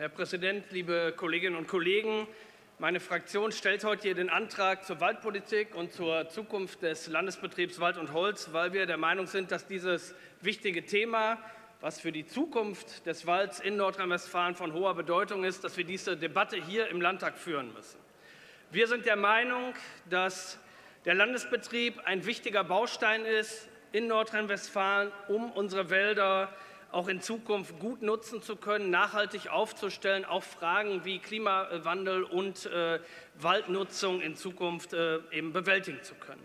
Herr Präsident, liebe Kolleginnen und Kollegen! Meine Fraktion stellt heute hier den Antrag zur Waldpolitik und zur Zukunft des Landesbetriebs Wald und Holz, weil wir der Meinung sind, dass dieses wichtige Thema, was für die Zukunft des Walds in Nordrhein-Westfalen von hoher Bedeutung ist, dass wir diese Debatte hier im Landtag führen müssen. Wir sind der Meinung, dass der Landesbetrieb ein wichtiger Baustein ist in Nordrhein-Westfalen, um unsere Wälder auch in Zukunft gut nutzen zu können, nachhaltig aufzustellen, auch Fragen wie Klimawandel und Waldnutzung in Zukunft eben bewältigen zu können.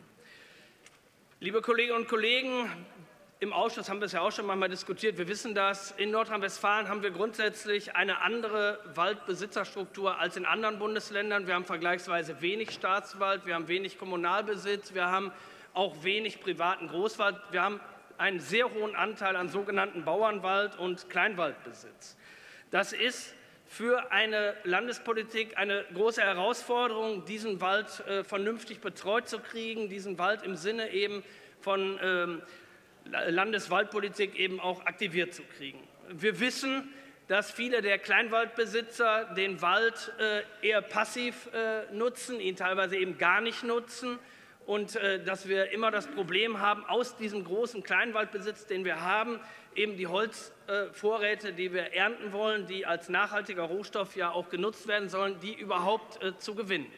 Liebe Kolleginnen und Kollegen, im Ausschuss haben wir es ja auch schon einmal diskutiert. Wir wissen das, in Nordrhein-Westfalen haben wir grundsätzlich eine andere Waldbesitzerstruktur als in anderen Bundesländern. Wir haben vergleichsweise wenig Staatswald, wir haben wenig Kommunalbesitz, wir haben auch wenig privaten Großwald. Wir haben einen sehr hohen Anteil an sogenannten Bauernwald- und Kleinwaldbesitz. Das ist für eine Landespolitik eine große Herausforderung, diesen Wald vernünftig betreut zu kriegen, diesen Wald im Sinne eben von Landeswaldpolitik eben auch aktiviert zu kriegen. Wir wissen, dass viele der Kleinwaldbesitzer den Wald eher passiv nutzen, ihn teilweise eben gar nicht nutzen. Und dass wir immer das Problem haben, aus diesem großen Kleinwaldbesitz, den wir haben, eben die Holzvorräte, die wir ernten wollen, die als nachhaltiger Rohstoff ja auch genutzt werden sollen, die überhaupt zu gewinnen.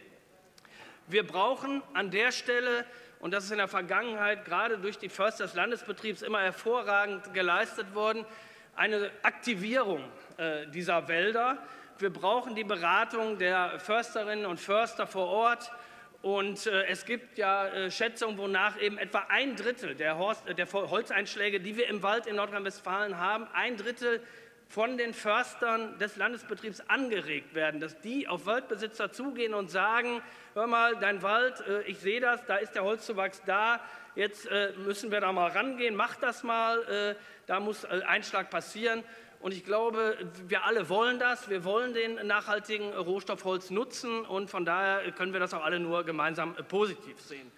Wir brauchen an der Stelle, und das ist in der Vergangenheit gerade durch die Förster des Landesbetriebs immer hervorragend geleistet worden, eine Aktivierung dieser Wälder. Wir brauchen die Beratung der Försterinnen und Förster vor Ort. Und es gibt ja Schätzungen, wonach eben etwa 1/3 der Holzeinschläge, die wir im Wald in Nordrhein-Westfalen haben, 1/3 von den Förstern des Landesbetriebs angeregt werden, dass die auf Waldbesitzer zugehen und sagen, hör mal, dein Wald, ich sehe das, da ist der Holzzuwachs da, jetzt müssen wir da mal rangehen, mach das mal, da muss Einschlag passieren. Und ich glaube, wir alle wollen das. Wir wollen den nachhaltigen Rohstoff Holz nutzen. Und von daher können wir das auch alle nur gemeinsam positiv sehen.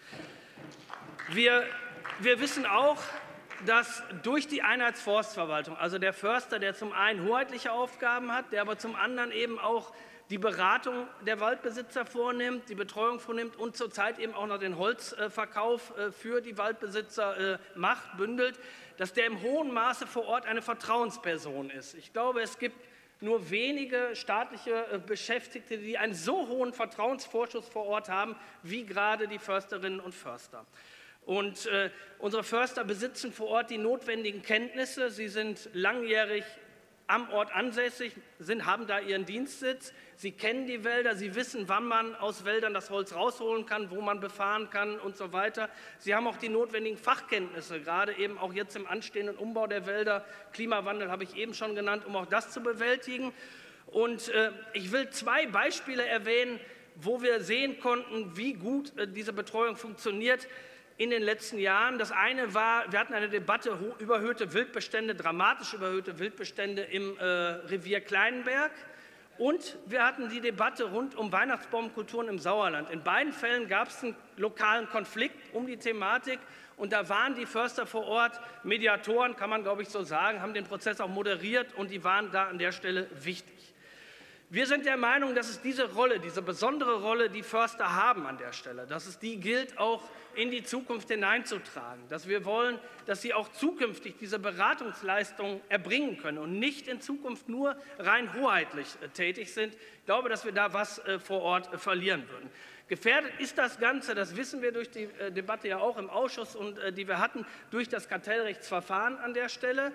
Wir wissen auch, dass durch die Einheitsforstverwaltung, also der Förster, der zum einen hoheitliche Aufgaben hat, der aber zum anderen eben auch die Beratung der Waldbesitzer vornimmt, die Betreuung vornimmt und zurzeit eben auch noch den Holzverkauf für die Waldbesitzer macht, bündelt, dass der im hohen Maße vor Ort eine Vertrauensperson ist. Ich glaube, es gibt nur wenige staatliche Beschäftigte, die einen so hohen Vertrauensvorschuss vor Ort haben, wie gerade die Försterinnen und Förster. Und unsere Förster besitzen vor Ort die notwendigen Kenntnisse. Sie sind langjährig am Ort ansässig, haben da ihren Dienstsitz. Sie kennen die Wälder, sie wissen, wann man aus Wäldern das Holz rausholen kann, wo man befahren kann und so weiter. Sie haben auch die notwendigen Fachkenntnisse, gerade eben auch jetzt im anstehenden Umbau der Wälder. Klimawandel habe ich eben schon genannt, um auch das zu bewältigen. Und ich will 2 Beispiele erwähnen, wo wir sehen konnten, wie gut diese Betreuung funktioniert in den letzten Jahren. Das eine war, wir hatten eine Debatte über überhöhte Wildbestände, dramatisch überhöhte Wildbestände im Revier Kleinenberg. Und wir hatten die Debatte rund um Weihnachtsbaumkulturen im Sauerland. In beiden Fällen gab es einen lokalen Konflikt um die Thematik. Und da waren die Förster vor Ort Mediatoren, kann man, glaube ich, so sagen, haben den Prozess auch moderiert und die waren da an der Stelle wichtig. Wir sind der Meinung, dass es diese Rolle, diese besondere Rolle, die Förster haben an der Stelle, dass es die gilt, auch in die Zukunft hineinzutragen, dass wir wollen, dass sie auch zukünftig diese Beratungsleistungen erbringen können und nicht in Zukunft nur rein hoheitlich tätig sind. Ich glaube, dass wir da was vor Ort verlieren würden. Gefährdet ist das Ganze, das wissen wir durch die Debatte ja auch im Ausschuss und die wir hatten, durch das Kartellrechtsverfahren an der Stelle.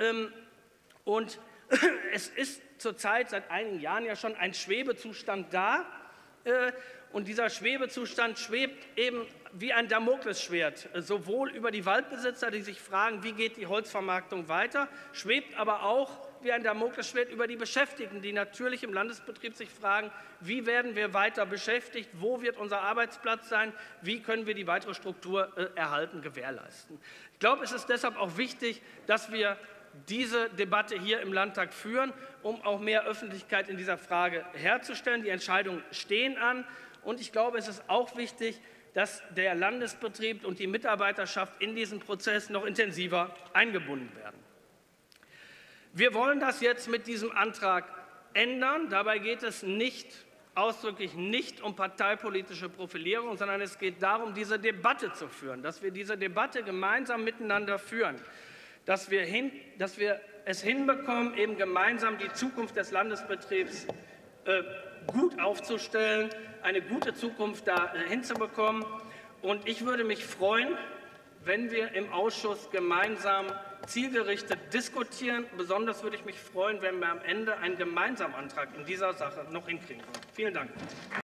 Und es ist zurzeit seit einigen Jahren ja schon ein Schwebezustand da. Und dieser Schwebezustand schwebt eben wie ein Damoklesschwert, sowohl über die Waldbesitzer, die sich fragen, wie geht die Holzvermarktung weiter, schwebt aber auch wie ein Damoklesschwert über die Beschäftigten, die natürlich im Landesbetrieb sich fragen, wie werden wir weiter beschäftigt, wo wird unser Arbeitsplatz sein, wie können wir die weitere Struktur erhalten, gewährleisten. Ich glaube, es ist deshalb auch wichtig, dass wir diese Debatte hier im Landtag führen, um auch mehr Öffentlichkeit in dieser Frage herzustellen. Die Entscheidungen stehen an. Und ich glaube, es ist auch wichtig, dass der Landesbetrieb und die Mitarbeiterschaft in diesen Prozess noch intensiver eingebunden werden. Wir wollen das jetzt mit diesem Antrag ändern. Dabei geht es ausdrücklich nicht um parteipolitische Profilierung, sondern es geht darum, diese Debatte zu führen, dass wir diese Debatte gemeinsam miteinander führen, dass wir es hinbekommen, eben gemeinsam die Zukunft des Landesbetriebs gut aufzustellen, eine gute Zukunft da hinzubekommen. Und ich würde mich freuen, wenn wir im Ausschuss gemeinsam zielgerichtet diskutieren. Besonders würde ich mich freuen, wenn wir am Ende einen gemeinsamen Antrag in dieser Sache noch hinkriegen können. Vielen Dank.